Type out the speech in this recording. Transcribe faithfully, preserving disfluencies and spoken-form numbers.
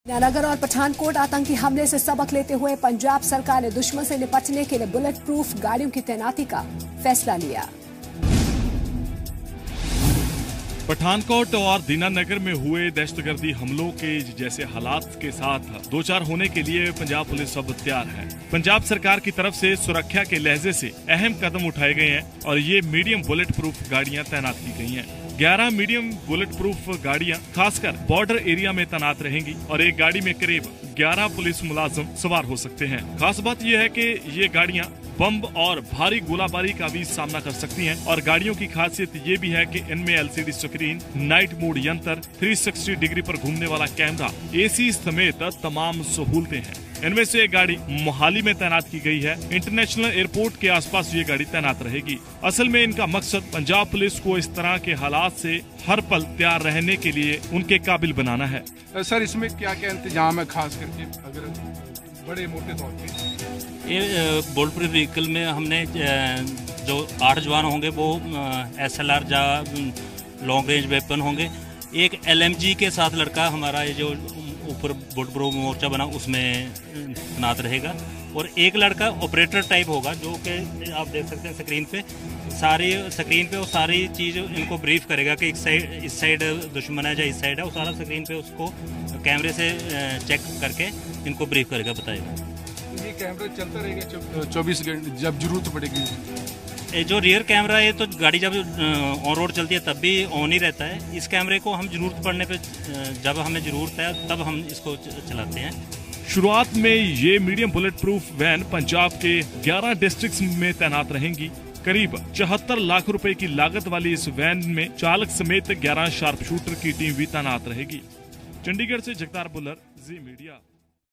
नगर और पठानकोट आतंकी हमले से सबक लेते हुए पंजाब सरकार ने दुश्मन से निपटने के लिए बुलेट प्रूफ गाड़ियों की तैनाती का फैसला लिया। पठानकोट और दीनानगर में हुए दहशतगर्दी हमलों के जैसे हालात के साथ दो चार होने के लिए पंजाब पुलिस अब तैयार है। पंजाब सरकार की तरफ से सुरक्षा के लहजे से अहम कदम उठाए गए हैं और ये मीडियम बुलेट प्रूफ गाड़ियां तैनात की गई हैं। ग्यारह मीडियम बुलेट प्रूफ गाड़ियां खासकर बॉर्डर एरिया में तैनात रहेंगी और एक गाड़ी में करीब ग्यारह पुलिस मुलाजिम सवार हो सकते हैं। खास बात यह है कि ये गाड़ियां बम और भारी गोलाबारी का भी सामना कर सकती हैं और गाड़ियों की खासियत ये भी है कि इनमें एलसीडी स्क्रीन, नाइट मोड यंत्र, तीन सौ साठ डिग्री पर घूमने वाला कैमरा, एसी समेत तमाम सहूलतें हैं। इनमें से एक गाड़ी मोहाली में तैनात की गई है। इंटरनेशनल एयरपोर्ट के आसपास ये गाड़ी तैनात रहेगी। असल में इनका मकसद पंजाब पुलिस को इस तरह के हालात से हर पल तैयार रहने के लिए उनके काबिल बनाना है। सर, इसमें क्या क्या इंतजाम है खास करके अगर बड़े मोटे तौर पे? ये बुलेट प्रूफ व्हीकल में हमने जो आठ जवान होंगे वो एस एल आर या लॉन्ग रेंज वेपन होंगे। एक एल एम जी के साथ लड़का हमारा ये जो ऊपर बुलेट प्रूफ मोर्चा बना उसमें तैनात रहेगा और एक लड़का ऑपरेटर टाइप होगा जो कि आप देख सकते हैं स्क्रीन पे सारी स्क्रीन पे वो सारी चीज़ इनको ब्रीफ करेगा कि इस साइड इस साइड दुश्मन है या इस साइड है, वो सारा स्क्रीन पे उसको कैमरे से चेक करके इनको ब्रीफ करेगा, बताएगा। ये कैमरा चलता रहेगा चौबीस घंटे जब जरूरत पड़ेगी? ये जो रियर कैमरा है तो गाड़ी जब ऑन रोड चलती है तब भी ऑन ही रहता है। इस कैमरे को हम जरूरत पड़ने पे जब हमें जरूरत है तब हम इसको चलाते हैं। शुरुआत में ये medium bullet proof van Punjab के ग्यारह डिस्ट्रिक्ट्स में तैनात रहेंगी। करीब चौहत्तर लाख रुपए की लागत वाली इस वैन में चालक समेत ग्यारह शार्प शूटर की टीम भी तैनात रहेगी। चंडीगढ़ से जगतार बुलर, जी मीडिया।